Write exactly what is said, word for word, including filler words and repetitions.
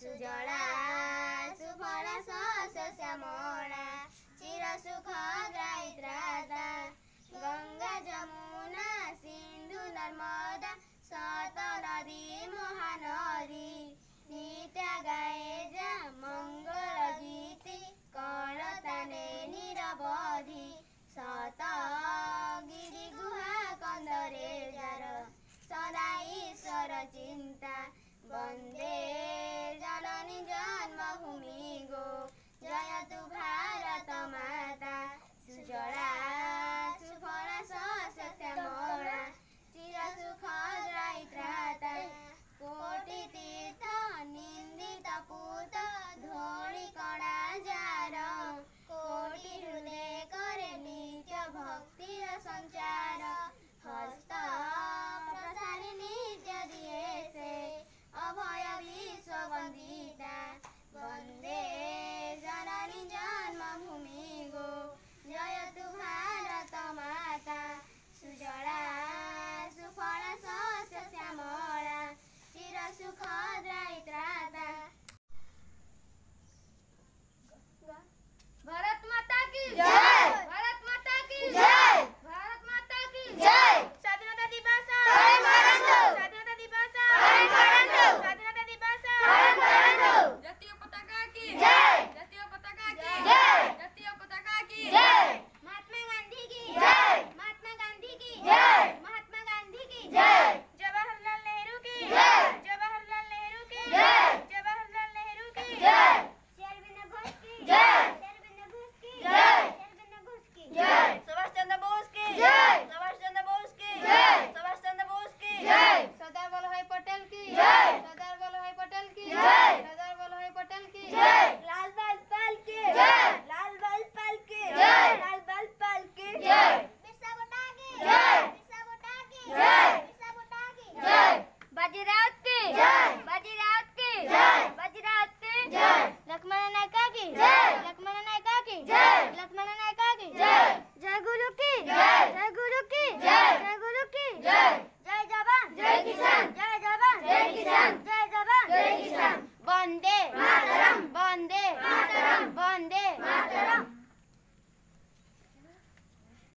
सुजला सुफला शस्य श्यामला चिर सुख गायत्राता गंगा जमुना सिंधु नर्मदा सत नदी महानदी नित्य गाए जा मंगल गीति कलताने निरवधि सत गिरी गुहा कंदरे जार सदा ईश्वर चिंता वंदे जननी जन्मभूमि गो जय तु भारत माता सुजला